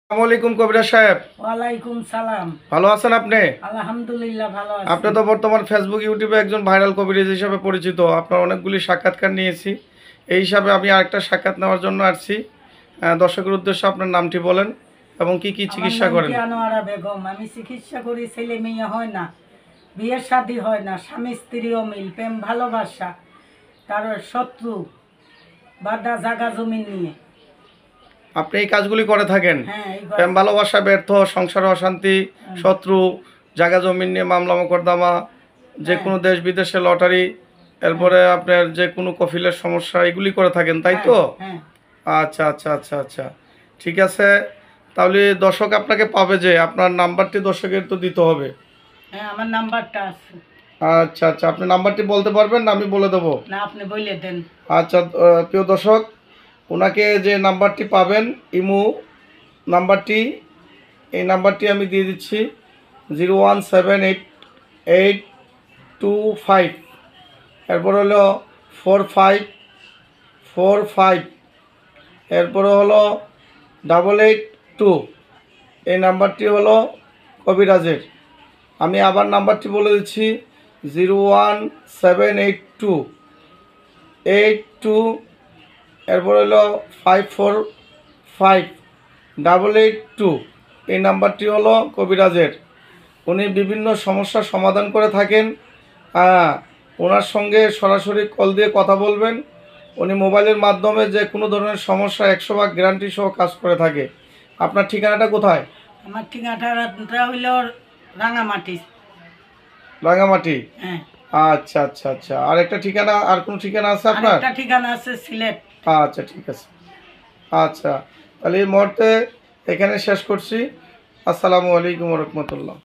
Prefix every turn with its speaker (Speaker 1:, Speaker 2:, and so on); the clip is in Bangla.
Speaker 1: আসসালামু আলাইকুম কবিরাজ সাহেব।
Speaker 2: ওয়ালাইকুম সালাম।
Speaker 1: ভালো আছেন আপনি?
Speaker 2: আলহামদুলিল্লাহ ভালো আছি।
Speaker 1: আপনি তো বর্তমান ফেসবুক ইউটিউবে একজন ভাইরাল কবিরাজ হিসেবে পরিচিত। আপনার অনেকগুলি সাক্ষাৎকার নিয়েছি। এই হিসাবে আমি আরেকটা সাক্ষাৎ নেওয়ার জন্য আসছি। দর্শকের উদ্দেশ্যে আপনার নামটি বলেন এবং কি কি চিকিৎসা করেন?
Speaker 2: আমার নাম আনোয়ারা বেগম। আমি চিকিৎসা করি, ছেলে মেয়ে হয় না, বিয়ে শাদী হয় না, স্বামী স্ত্রী অমিল, প্রেম ভালোবাসা, কারোর শত্রু, বাধা জাগা জমি নিয়ে।
Speaker 1: আপনি এই কাজগুলি করে থাকেন?
Speaker 2: হ্যাঁ,
Speaker 1: প্রেম ভালোবাসা ব্যর্থ, সংসারে অশান্তি, শত্রু, জায়গা জমিন নিয়ে মামলা মোকদ্দমা, যে কোনো দেশ বিদেশে লটারি, এরপরে আপনার যে কোনো কফিলের সমস্যা, এগুলি করে থাকেন, তাই তো?
Speaker 2: হ্যাঁ।
Speaker 1: আচ্ছা আচ্ছা আচ্ছা আচ্ছা, ঠিক আছে। তাহলে দর্শক আপনাকে পাবে, যে আপনার নাম্বারটি দর্শকের তো দিতে হবে।
Speaker 2: হ্যাঁ, আমার নাম্বারটা আছে।
Speaker 1: আচ্ছা আচ্ছা, আপনি নাম্বারটি বলতে পারবেন না? আমি বলে দেবো।
Speaker 2: না, আপনি বলে দেন।
Speaker 1: আচ্ছা, প্রিয় দর্শক, ওনাকে যে নাম্বারটি পাবেন, ইমো নাম্বারটি, এই নাম্বারটি আমি দিয়ে দিচ্ছি 0178825, এরপর হলো 4545, এরপরে হলো 882। এই নাম্বারটি হলো কবিরাজের। আমি আবার নাম্বারটি বলে দিচ্ছি 0178282, এরপর হলো 545882। এই নাম্বারটি হলো কবিরাজের। উনি বিভিন্ন সমস্যার সমাধান করে থাকেন। ওনার সঙ্গে সরাসরি কল দিয়ে কথা বলবেন। উনি মোবাইলের মাধ্যমে যে কোনো ধরনের সমস্যা 100% গ্যারান্টি সহ কাজ করে থাকে। আপনার ঠিকানাটা কোথায়?
Speaker 2: আমার ঠিকানাটা হইল রাঙামাটি।
Speaker 1: রাঙামাটি?
Speaker 2: হ্যাঁ।
Speaker 1: আচ্ছা আচ্ছা আচ্ছা, আর একটা ঠিকানা, আর কোনো ঠিকানা আছে আপনার?
Speaker 2: একটা ঠিকানা আছে সিলেট।
Speaker 1: আচ্ছা, ঠিক আছে। আচ্ছা, তাহলে এই মুহূর্তে এখানে শেষ করছি। আসসালামু আলাইকুম রহমতুল্লাহ।